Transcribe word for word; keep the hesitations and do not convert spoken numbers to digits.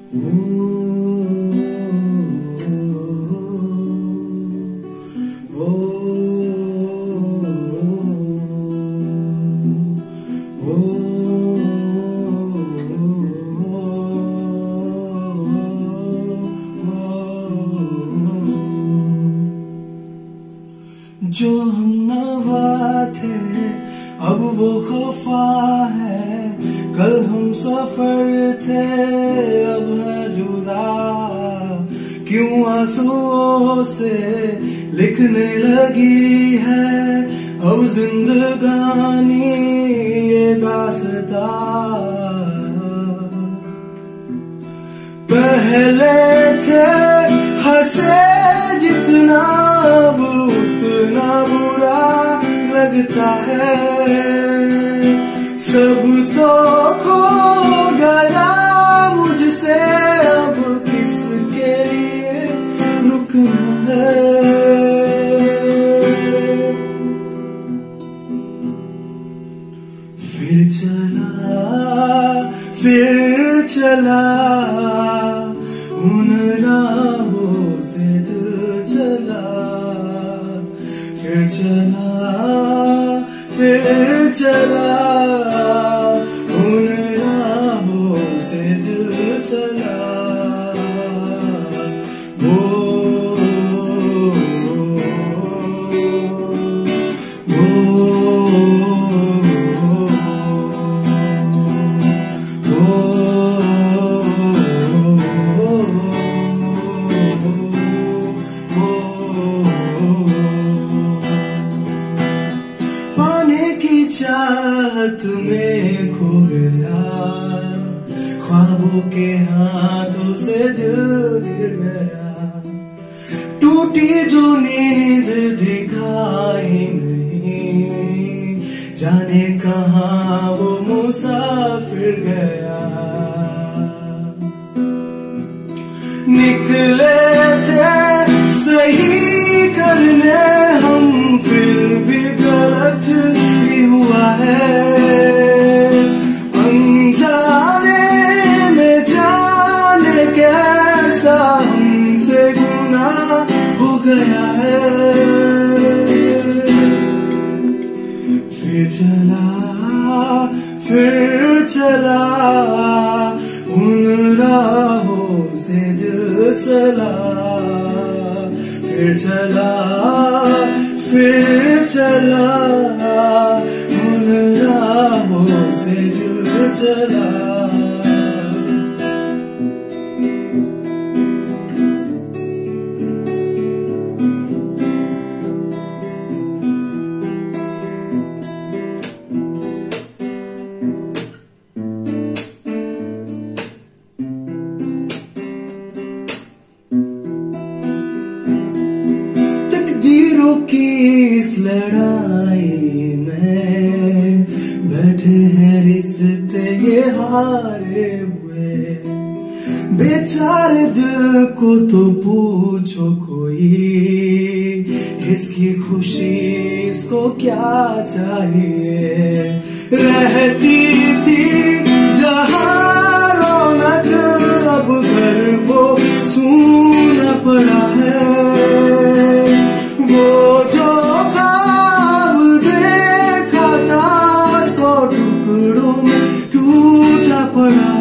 जो हम नवा थे अब वो खफा है, कल हम सफर थे अब है जुदा, क्यों आंसुओं से लिखने लगी है अब जिंदगानी ये दास्तां। पहले थे हंसे जितना अब उतना बुरा लगता है, सब तो खो गया मुझसे अब किसके लिए रुकना है। फिर चला फिर चला उन राहों से दिल चला, फिर चला फिर चला उन राहों से दिल चला। वो चाहत में खो गया, ख्वाबों के हाथों से दिल गिर गया, टूटी जो नींद दिखाई नहीं, जाने कहाँ वो मुसाफिर गया। निकले थे सही करने हम फिर भी गलत ही हुआ है, अनजाने में जाने कैसा हमसे गुनाह हो गया है। फिर चला फिर चला उन राहों से दिल चला, फिर चला फिर चला उन राहों से दिल चला। तकदीरों की इस लड़ाई में बैठे हैं रिश्ते ये हारे हुए, बेचारे दिल को तो पूछो कोई, इसकी खुशी इसको क्या चाहिए। रहती थी जहाँ रौनक अब घर वो सूना पड़ा है, वो जो ख्वाब देखा था सौ टुकड़ों में टूटा पड़ा